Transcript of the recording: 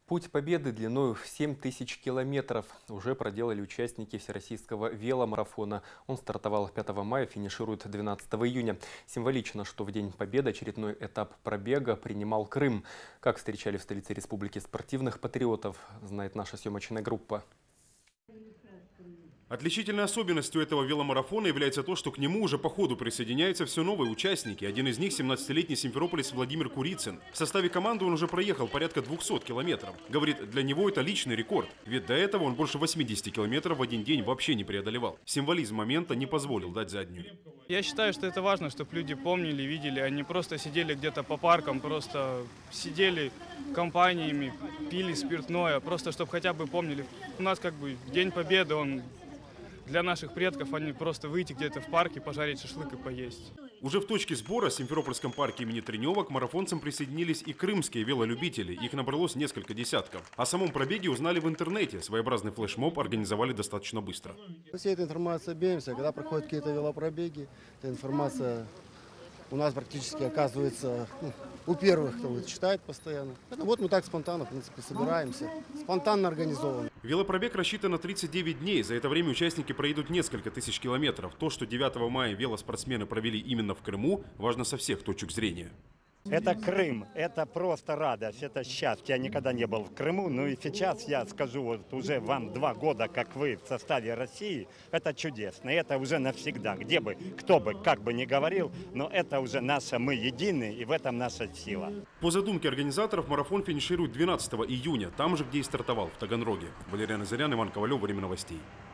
Путь победы длиной в 7000 километров уже проделали участники всероссийского веломарафона. Он стартовал 5 мая, финиширует 12 июня. Символично, что в День Победы очередной этап пробега принимал Крым. Как встречали в столице республики спортивных патриотов, знает наша съемочная группа. Отличительной особенностью этого веломарафона является то, что к нему уже по ходу присоединяются все новые участники. Один из них – 17-летний симферополец Владимир Курицын. В составе команды он уже проехал порядка 200 километров. Говорит, для него это личный рекорд. Ведь до этого он больше 80 километров в один день вообще не преодолевал. Символизм момента не позволил дать заднюю. Я считаю, что это важно, чтобы люди помнили, видели, а не просто сидели где-то по паркам, просто сидели компаниями, пили спиртное, просто чтобы хотя бы помнили. У нас как бы День Победы, он для наших предков, они просто выйти где-то в парке, пожарить шашлык и поесть. Уже в точке сбора в Симферопольском парке имени Тренева к марафонцам присоединились и крымские велолюбители. Их набралось несколько десятков. О самом пробеге узнали в интернете. Своеобразный флешмоб организовали достаточно быстро. Все этой информацией объемся. Когда проходят какие-то велопробеги, эта информация у нас практически оказывается у первых, кто читает постоянно. Вот мы так спонтанно, в принципе, собираемся. Спонтанно организованы. Велопробег рассчитан на 39 дней. За это время участники проедут несколько тысяч километров. То, что 9 мая велоспортсмены провели именно в Крыму, важно со всех точек зрения. Это Крым, это просто радость, это счастье. Я никогда не был в Крыму, но и сейчас я скажу, вот уже вам 2 года, как вы в составе России, это чудесно, это уже навсегда. Где бы, кто бы, как бы ни говорил, но это уже наше, мы едины, и в этом наша сила. По задумке организаторов, марафон финиширует 12 июня, там же, где и стартовал, в Таганроге. Валерий Назарян, Иван Ковалев, Время новостей.